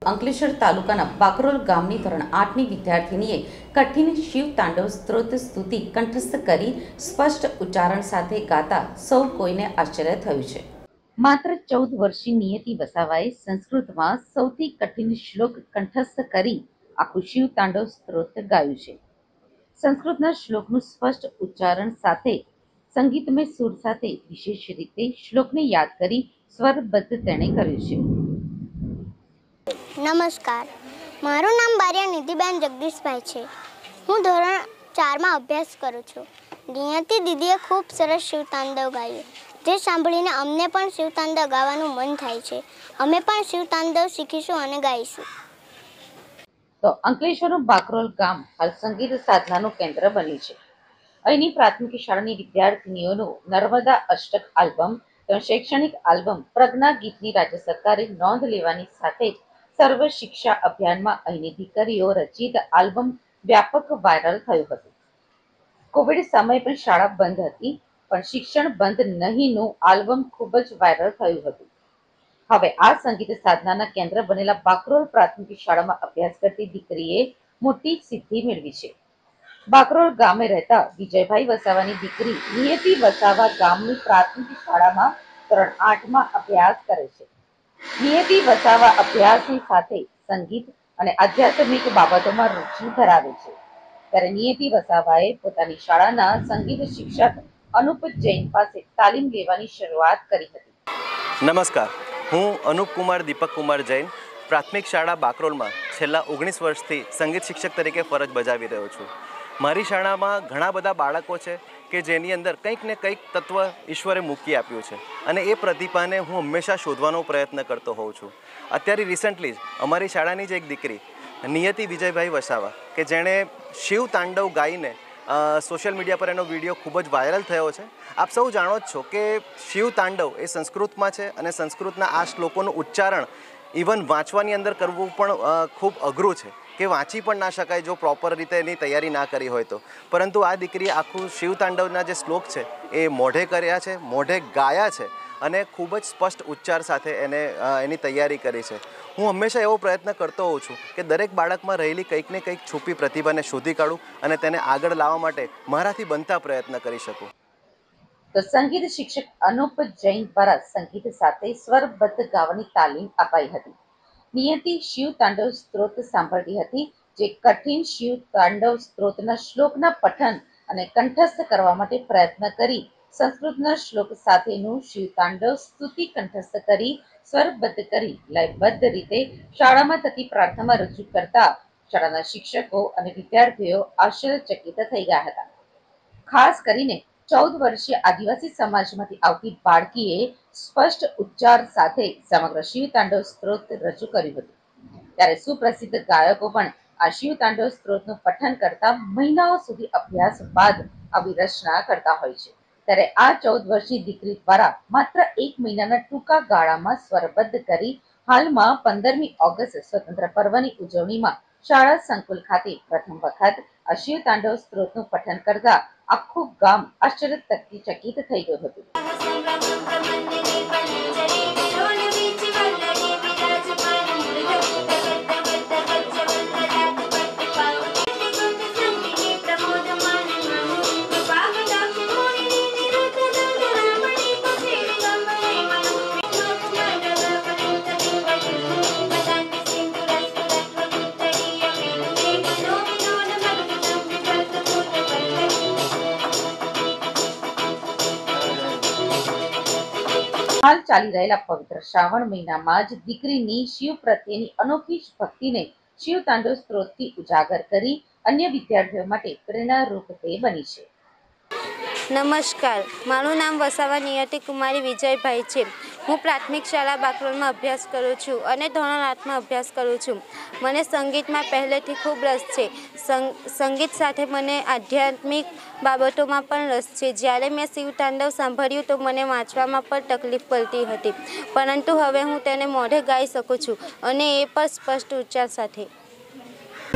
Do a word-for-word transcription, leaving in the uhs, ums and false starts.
અંકલેશ્વર તાલુકાના બાકરોલ ગામની ધોરણ આઠની વિદ્યાર્થિનીએ કઠિન શિવ તાંડવ સ્ત્રોત સ્તુતિ કંઠસ્થ કરી સ્પષ્ટ ઉચ્ચારણ સાથે ગાતા સૌ કોઈને આશ્ચર્ય થયું છે। માત્ર ચૌદ વર્ષીય નિયતિ વસાવાએ સંસ્કૃતમાં સૌથી કઠિન શ્લોક કંઠસ્થ કરી આખું શિવ તાંડવ સ્ત્રોત ગાયું છે। સંસ્કૃતના શ્લોકનું સ્પષ્ટ ઉચ્ચારણ સાથે સંગીતમય સુર સાથે વિશેષ રીતે શ્લોકને યાદ કરી સ્વરબદ્ધ તેણે કર્યું છે। नमस्कार, मारू नाम बारिया निधिबेन जगदीशभाई छे। हूँ धोरण चार में अभ्यास करूँ छूँ। नियति दीदीए खूब सरस शिव तांडव गायु, जे सांभळीने अमने पण शिव तांडव गावानुं मन थाय छे। अमे पण शिव तांडव शीखीशुं अने गाईशुं। तो अंकलेश्वरનું બાકરોલ ગામ હાલ સંગીત સાધનાનું કેન્દ્ર બન્યું છે। અહીંની પ્રાથમિક શાળાની વિદ્યાર્થીનીઓનું નર્મદા અષ્ટક આલ્બમ તેમજ શૈક્ષણિક આલ્બમ પ્રજ્ઞા ગીતની રાજ્ય સરકારે નોંધ લેવાની સાથે જ સર્વ શિક્ષા અભિયાનમાં અહીંની દીકરીઓ રચિત આલ્બમ વ્યાપક વાયરલ થયું હતું। કોવિડ સમયે પણ શાળા બંધ હતી, પણ શિક્ષણ બંધ નહીંનું આલ્બમ ખૂબ જ વાયરલ થયું હતું। હવે આ સંગીત સાધનાના કેન્દ્ર બનેલા બાકરોલ પ્રાથમિક શાળામાં અભ્યાસ કરતી દીકરીએ મોટી સિદ્ધિ મેળવી છે। બાકરોલ ગામે રહેતા વિજયભાઈ વસાવાની દીકરી નિયતિ વસાવા ગામની પ્રાથમિક શાળામાં ધોરણ આઠમાં અભ્યાસ કરે છે। નિયતિ વસાવા અભ્યાસની સાથે સંગીત અને આધ્યાત્મિક બાબતોમાં રુચિ ધરાવે છે, ત્યારે નિયતિ વસાવાએ પોતાની શાળાના સંગીત શિક્ષક અનુપ જૈન પાસે તાલીમ લેવાની શરૂઆત કરી હતી। નમસ્કાર, હું અનુપ કુમાર દીપક કુમાર જૈન પ્રાથમિક શાળા બાકરોલમાં છેલ્લા ઓગણીસ વર્ષથી સંગીત શિક્ષક તરીકે ફરજ બજાવી રહ્યો છું। મારી શાળામાં ઘણા બધા બાળકો છે કે જેની અંદર કંઈક ને કંઈક તત્વ ઈશ્વરે મૂકી આપ્યું છે અને એ પ્રતિભાને હું હંમેશા શોધવાનો પ્રયત્ન કરતો હોઉં છું। અત્યારે રિસન્ટલી જ અમારી શાળાની જ એક દીકરી નિયતિ વિજયભાઈ વસાવા કે જેણે શિવ તાંડવ ગાઈને સોશિયલ મીડિયા પર એનો વિડીયો ખૂબ જ વાયરલ થયો છે। આપ સૌ જાણો જ છો કે શિવ તાંડવ એ સંસ્કૃતમાં છે અને સંસ્કૃતના આ શ્લોકોનું ઉચ્ચારણ ઇવન વાંચવાની અંદર કરવું પણ ખૂબ અઘરું છે કે વાંચી પણ ના શકાય જો પ્રોપર રીતે એની તૈયારી ના કરી હોય તો। પરંતુ આ દીકરીએ આખું શિવ તાંડવના જે શ્લોક છે એ મોઢે કર્યા છે, મોઢે ગાયા છે અને ખૂબ જ સ્પષ્ટ ઉચ્ચાર સાથે એને એની તૈયારી કરી છે। હું હંમેશા એવો પ્રયત્ન કરતો હોઉં છું કે દરેક બાળકમાં રહેલી કંઈક ને કંઈક છુપી પ્રતિભાને શોધી કાઢું અને તેને આગળ લાવવા માટે મારાથી બનતા પ્રયત્ન કરી શકું। તો સંગીત શિક્ષક અનુપ જૈન દ્વારા સંગીત સાથે સ્વરબદ્ધ ગાવાની તાલીમ અપાઈ હતી। નિયતિ શિવ તાંડવ સ્ત્રોત સાંભળતી હતી, જે કઠિન શિવ તાંડવ સ્ત્રોતના શ્લોકના પઠન અને કંઠસ્થ કરવા માટે પ્રયત્ન કરી સંસ્કૃતના શ્લોક સાથેનું શિવ તાંડવ સ્તુતિ કંઠસ્થ કરી સ્વરબદ્ધ કરી લયબદ્ધ રીતે શાળામાં થતી પ્રાર્થનામાં રજૂ કરતા શાળાના શિક્ષકો અને વિદ્યાર્થીઓ આશ્ચર્યચકિત થઈ ગયા હતા। ખાસ કરીને ચૌદ વર્ષીય આદિવાસી સમાજમાંથી આવતી બાળકીએ સ્પષ્ટ ઉચ્ચાર સાથે સમગ્ર શિવ તાંડવ સ્ત્રોત રજૂ કર્યું હતું, ત્યારે સુપ્રસિદ્ધ ગાયકો પણ આ શિવ તાંડવ સ્ત્રોતનું પઠન કરતા મહિનાઓ સુધી અભ્યાસ બાદ આવી રચના કરતા હોય છે। ત્યારે આ ચૌદ વર્ષની દીકરી દ્વારા માત્ર એક મહિનાના ટૂંકા ગાળામાં સ્વરબદ્ધ કરી હાલમાં પંદરમી ઓગસ્ટ સ્વતંત્ર પર્વની ઉજવણીમાં શાળા સંકુલ ખાતે પ્રથમ વખત આ શિવ તાંડવ સ્ત્રોતનું પઠન કરતા આખું ગામ આશ્ચર્યચકિત થઈ ગયું હતું। હાલ ચાલી રહેલા પવિત્ર શ્રાવણ મહિનામાં જ દીકરીની શિવ પ્રત્યેની અનોખી ભક્તિને શિવ તાંડવ સ્ત્રોતથી ઉજાગર કરી અન્ય વિદ્યાર્થીઓ માટે પ્રેરણારૂપ તે બની છે। નમસ્કાર, મારું નામ વસાવા નિયતિ કુમારી વિજયભાઈ છે। હું પ્રાથમિક શાળા બાકરોલમાં અભ્યાસ કરું છું અને ધોરણ આઠમાં અભ્યાસ કરું છું। મને સંગીતમાં પહેલેથી ખૂબ રસ છે। સંગીત સાથે મને આધ્યાત્મિક બાબતોમાં પણ રસ છે। જ્યારે મેં શિવ તાંડવ સાંભળ્યું તો મને વાંચવામાં પણ તકલીફ પડતી હતી, પરંતુ હવે હું તેને મોઢે ગાઈ શકું છું અને એ પણ સ્પષ્ટ ઉચ્ચાર સાથે।